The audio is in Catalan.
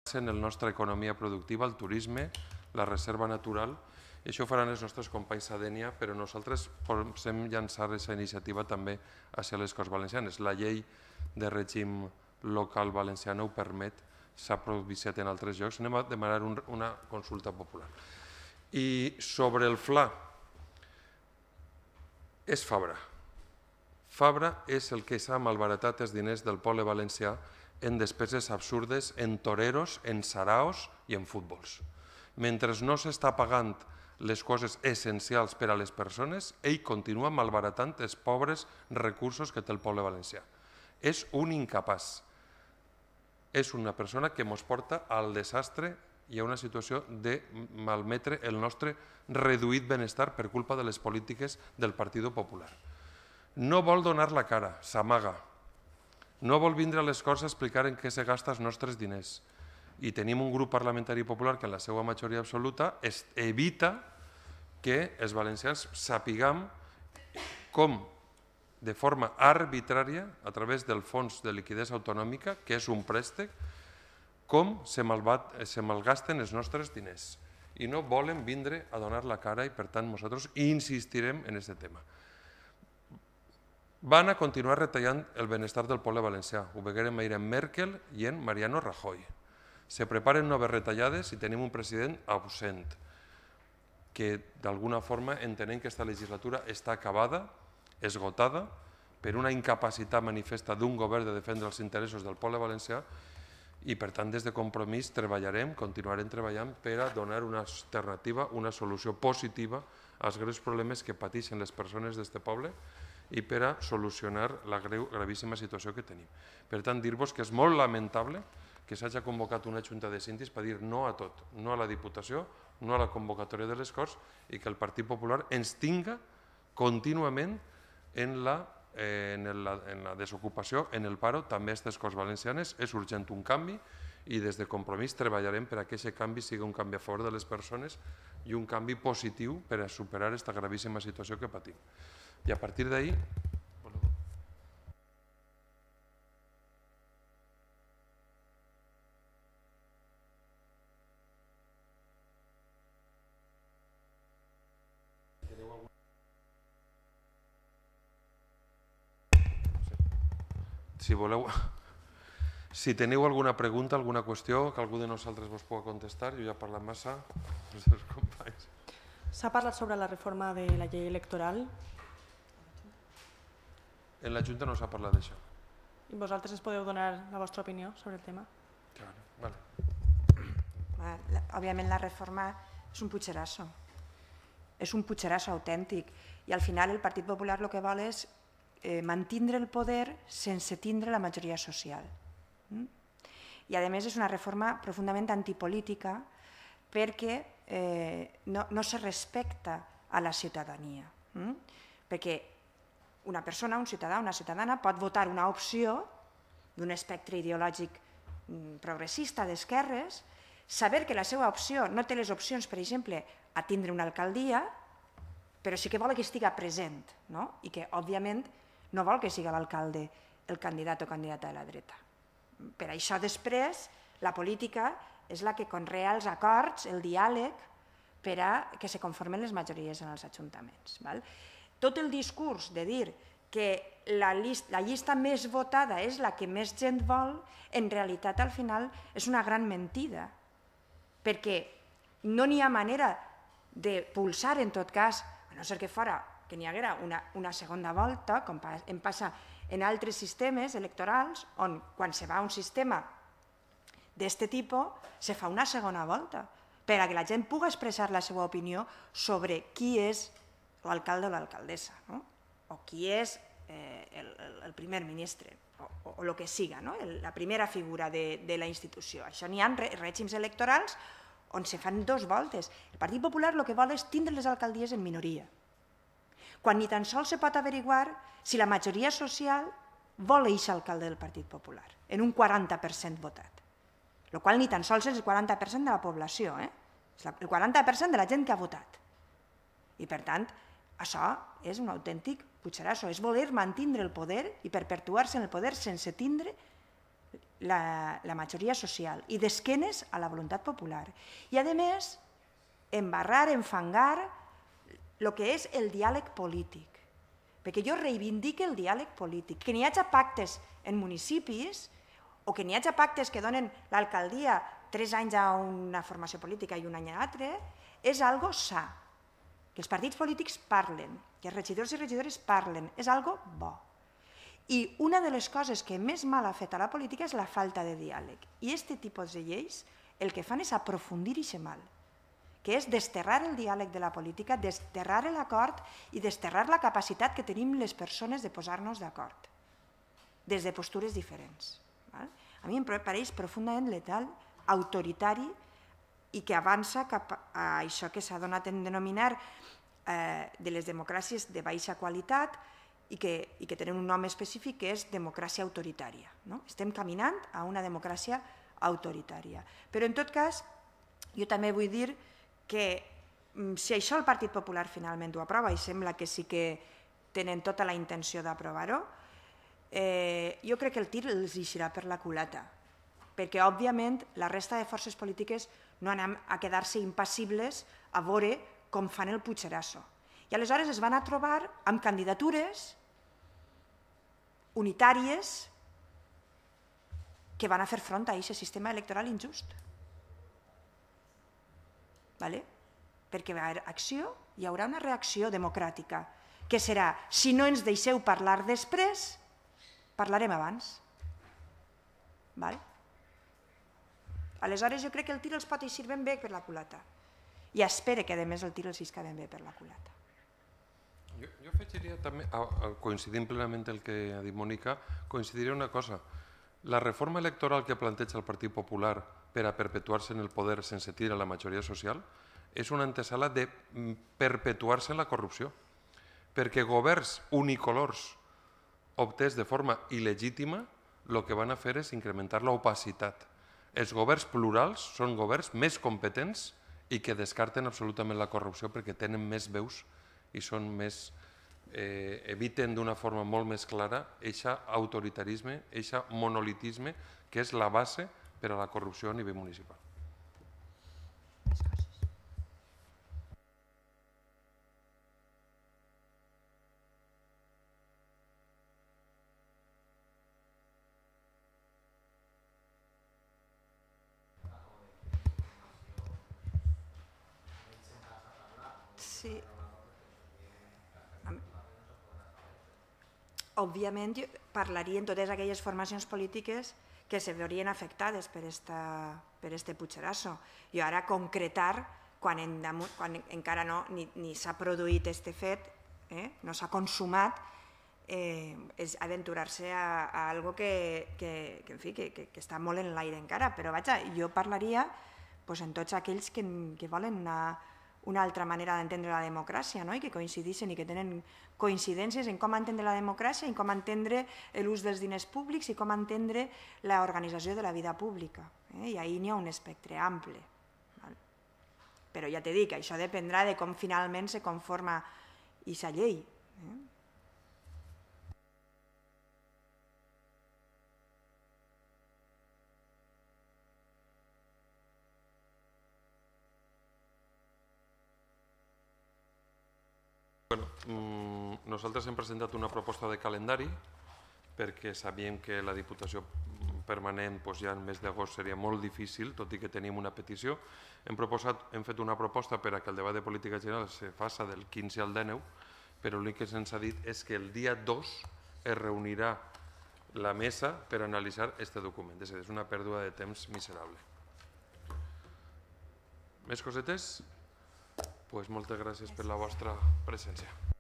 en la nostra economia productiva, el turisme, la reserva natural. I això ho faran els nostres companys a Dénia, però nosaltres podem llançar aquesta iniciativa també hacia les Corts Valencianes. La llei de règim local valencià no ho permet, s'ha propiciat en altres llocs. Anem a demanar una consulta popular. I sobre el FLA, és Fabra. Fabra és el que s'ha malbaratat els diners del poble valencià en despeses absurdes, en toreros, en saraos i en futbols. Mentre no s'està pagant les coses essencials per a les persones, ell continua malbaratant els pobres recursos que té el poble valencià. És un incapaç. És una persona que ens porta al desastre i a una situació de malmetre el nostre reduït benestar per culpa de les polítiques del Partit Popular. No vol donar la cara, s'amaga. No vol vindre a les Corts a explicar en què se gasta els nostres diners. I tenim un grup parlamentari popular que en la seva majoria absoluta evita que els valencians sapiguem com, de forma arbitrària, a través del Fons de Liquiditat Autonòmica, que és un préstec, com se malgasten els nostres diners. I no volen vindre a donar la cara i, per tant, nosaltres insistirem en aquest tema. Van a continuar retallant el benestar del poble valencià. Ho veurem ahir en Merkel i en Mariano Rajoy. Se preparen noves retallades i tenim un president absent, que d'alguna forma entenem que aquesta legislatura està acabada, esgotada, per una incapacitat manifesta d'un govern de defendre els interessos del poble valencià i, per tant, des de Compromís treballarem, continuarem treballant per a donar una alternativa, una solució positiva als greus problemes que pateixen les persones d'aquest poble i per a solucionar la gravíssima situació que tenim. Per tant, dir-vos que és molt lamentable que s'hagi convocat una junta de síndics per dir no a tot, no a la Diputació, no a la convocatòria de les Corts i que el Partit Popular ens tinga contínuament en la desocupació, en el paro, també a aquestes Corts Valencianes. És urgent un canvi i des de Compromís treballarem per a que aquest canvi sigui un canvi a favor de les persones i un canvi positiu per a superar aquesta gravíssima situació que patim. I a partir d'ahí... Si teniu alguna pregunta, alguna qüestió, que algú de nosaltres vos pugui contestar, jo ja he parlat massa, els seus companys. S'ha parlat sobre la reforma de la llei electoral. En la Junta no s'ha parlat d'això. I vosaltres ens podeu donar la vostra opinió sobre el tema? Vale. Òbviament la reforma és un puigcerasso. És un puigcerasso autèntic. I al final el Partit Popular el que vol és mantindre el poder sense tindre la majoria social. I a més és una reforma profundament antipolítica perquè no se respecta a la ciutadania. Perquè una persona, un ciutadà, una ciutadana pot votar una opció d'un espectre ideològic progressista d'esquerres, saber que la seva opció no té les opcions, per exemple, a tindre una alcaldia, però sí que vol que estigui present i que, òbviament, no vol que sigui l'alcalde el candidat o candidata de la dreta. Per això, després, la política és la que conrea els acords, el diàleg, per a que se conformen les majories en els ajuntaments. Tot el discurs de dir que la llista més votada és la que més gent vol, en realitat, al final, és una gran mentida, perquè no n'hi ha manera de pulsar, en tot cas, a no ser que fora que n'hi haguera una segona volta, com em passa en altres sistemes electorals, on quan se va a un sistema d'aquest tipus, se fa una segona volta, per a que la gent pugui expressar la seva opinió sobre qui és l'alcalde o l'alcaldessa, o qui és el primer ministre, o el que siga, la primera figura de la institució. Això n'hi ha règims electorals on se fan dues voltes. El Partit Popular el que vol és tindre les alcaldies en minoria, quan ni tan sols se pot averiguar si la majoria social vol eixir alcalde del Partit Popular, en un 40% votat, el qual ni tan sols és el 40% de la població, és el 40% de la gent que ha votat. I, per tant, això és un autèntic puigcerasso, és voler mantindre el poder i perpetuar-se en el poder sense tindre la majoria social i d'esquenes a la voluntat popular. I, a més, embarrar, enfangar el que és el diàleg polític. Perquè jo reivindique el diàleg polític. Que n'hi hagi pactes en municipis o que n'hi hagi pactes que donen l'alcaldia 3 anys a una formació política i un any a l'altre, és algo sa. Que els partits polítics parlen, que els regidors i regidores parlen, és algo bo. I una de les coses que més mal ha fet a la política és la falta de diàleg. I aquest tipus de lleis el que fan és aprofundir aquest mal, que és desterrar el diàleg de la política, desterrar l'acord i desterrar la capacitat que tenim les persones de posar-nos d'acord, des de postures diferents. A mi em pareix profundament letal, autoritari i que avança cap a això que s'ha donat en denominar de les democràcies de baixa qualitat i que tenen un nom específic que és democràcia autoritària. Estem caminant a una democràcia autoritària. Però en tot cas, jo també vull dir que si això el Partit Popular finalment ho aprova, i sembla que sí que tenen tota la intenció d'aprovar-ho, jo crec que el tir els eixirà per la culata, perquè òbviament la resta de forces polítiques no anem a quedar-se impassibles a veure com fan el Puigcerasso. I aleshores es van a trobar amb candidatures unitàries que van a fer front a aquest sistema electoral injust. Perquè va haver acció, hi haurà una reacció democràtica, que serà, si no ens deixeu parlar després, parlarem abans. Aleshores jo crec que el tir els pot eixir ben bé per la culata. I espero que a més el tir els isca ben bé per la culata. Jo afegiria també, coincidint plenament el que ha dit Mònica, coincidiria una cosa. La reforma electoral que planteja el Partit Popular per a perpetuar-se en el poder sense tir a la majoria social és una antesala de perpetuar-se en la corrupció. Perquè governs unicolors obtés de forma il·legítima el que van a fer és incrementar l'opacitat. Els governs plurals són governs més competents i que descarten absolutament la corrupció perquè tenen més veus i són més, eviten d'una forma molt més clara aquest autoritarisme, aquest monolitisme que és la base per a la corrupció a nivell municipal. Sí. Òbviament parlarien totes aquelles formacions polítiques que se veurien afectades per este Puigcerasso. Jo ara concretar, quan encara ni s'ha produït este fet, no s'ha consumat, és aventurar-se a algo que està molt en l'aire encara. Però vaja, jo parlaria en tots aquells que volen una altra manera d'entendre la democràcia i que coincideixen i que tenen coincidències en com entendre la democràcia, en com entendre l'ús dels diners públics i com entendre l'organització de la vida pública. I ahir n'hi ha un espectre ample. Però ja t'he dit que això dependrà de com finalment se conforma aquesta llei. Nosaltres hem presentat una proposta de calendari perquè sabíem que la Diputació permanent ja en mes d'agost seria molt difícil, tot i que tenim una petició. Hem fet una proposta per a que el debat de política general se faci del 15 al 19, però l'únic que se'ns ha dit és que el dia 2 es reunirà la mesa per analitzar aquest document. És una pèrdua de temps miserable. Més cosetes? Moltes gràcies per la vostra presència.